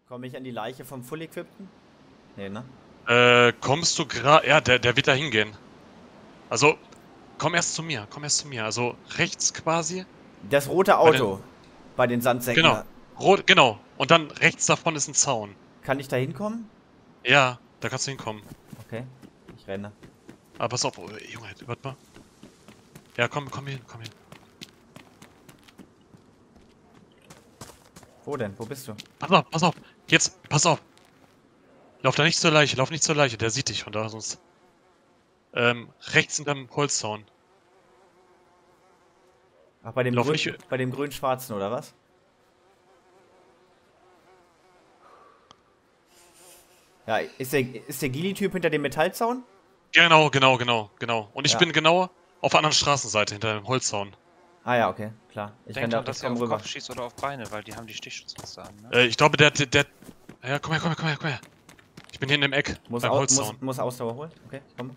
Komme ich an die Leiche vom Full Equippten? Nee, ne? Kommst du gerade... Ja, der wird da hingehen. Also, komm erst zu mir. Also, rechts quasi. Das rote Auto bei den Sandsäcken Genau. da. Rot, genau. Und dann rechts davon ist ein Zaun. Kann ich da hinkommen? Ja, da kannst du hinkommen. Okay, ich renne. Aber pass auf, oh, Junge, warte mal. Ja, komm hin. Wo denn? Wo bist du? Pass auf. Jetzt, pass auf. Lauf nicht zur Leiche, der sieht dich von da sonst. Rechts hinterm Holzzaun. Ach, bei dem Lauf grün, nicht... bei dem grün-schwarzen, oder was? Ja, ist der Gili-Typ hinter dem Metallzaun? Genau. Und ich Ja. bin genau auf der anderen Straßenseite, hinter dem Holzzaun. Ah ja, okay, klar. Ich Denk renne dran, da, dass ich er komm auf rüber. Kopf schießt oder auf Beine, weil die haben die Stichschutzweste an, ne? Ich glaube, der... Ja, komm her. Ich bin hier in dem Eck, Muss, beim Holzzaun. muss Ausdauer holen. Okay, komm.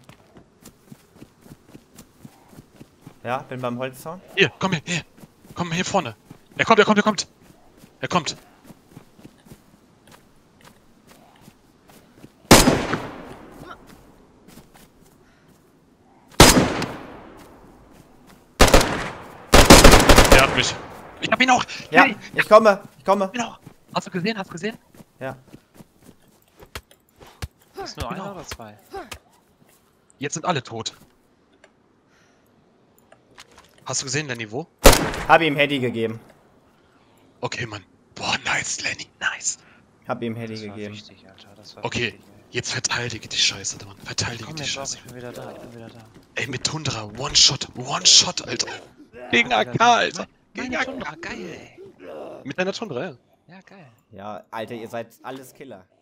Ja, bin beim Holzzaun. Hier. Komm, hier vorne. Er kommt. Der hat mich. Ich hab ihn auch. Ja, Hey, ich komme. genau. Hast du gesehen? Ja. Ist nur Genau. einer oder zwei? Jetzt sind alle tot. Hast du gesehen, Lenny, wo? Hab ihm Hedy gegeben. Okay, Mann. Boah, nice, Lenny, nice. Hab ihm Hedy Das war gegeben. wichtig, Alter. Das war Okay, wichtig, ey. jetzt verteidige die Scheiße, Mann. Verteidige Komm die jetzt auf, Scheiße. ich bin wieder da. Ey, mit Tundra, One-Shot, Alter. Gegen Ja, AK, Alter. Gegen Meine AK. Tundra, geil, ey. Mit deiner Tundra, ja. Ja, geil. Ja, Alter, ihr seid alles Killer.